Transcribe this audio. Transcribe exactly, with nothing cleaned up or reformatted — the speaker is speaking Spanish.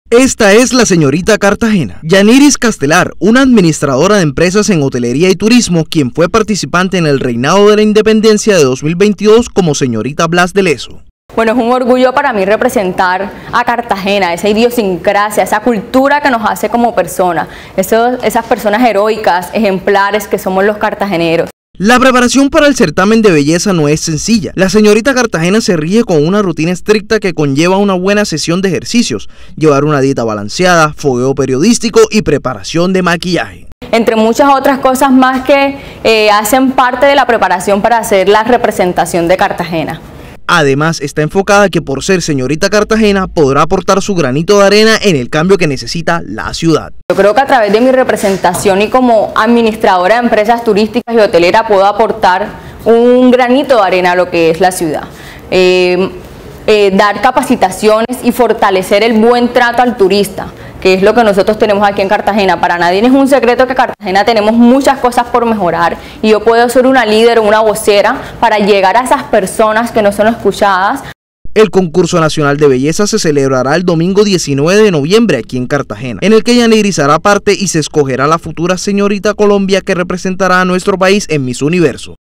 Esta es la señorita Cartagena, Yaniris Castelar, una administradora de empresas en hotelería y turismo, quien fue participante en el Reinado de la Independencia de dos mil veintidós como señorita Blas de Lezo. Bueno, es un orgullo para mí representar a Cartagena, esa idiosincrasia, esa cultura que nos hace como personas, esos, esas personas heroicas, ejemplares que somos los cartageneros. La preparación para el certamen de belleza no es sencilla. La señorita Cartagena se rige con una rutina estricta que conlleva una buena sesión de ejercicios, llevar una dieta balanceada, fogueo periodístico y preparación de maquillaje. Entre muchas otras cosas más que eh, hacen parte de la preparación para hacer la representación de Cartagena. Además, está enfocada que por ser señorita Cartagena podrá aportar su granito de arena en el cambio que necesita la ciudad. Yo creo que a través de mi representación y como administradora de empresas turísticas y hoteleras puedo aportar un granito de arena a lo que es la ciudad. Eh, eh, dar capacitaciones y fortalecer el buen trato al turista, que es lo que nosotros tenemos aquí en Cartagena. Para nadie es un secreto que en Cartagena tenemos muchas cosas por mejorar y yo puedo ser una líder o una vocera para llegar a esas personas que no son escuchadas. El concurso nacional de belleza se celebrará el domingo diecinueve de noviembre aquí en Cartagena, en el que Yaniris hará parte y se escogerá la futura señorita Colombia que representará a nuestro país en Miss Universo.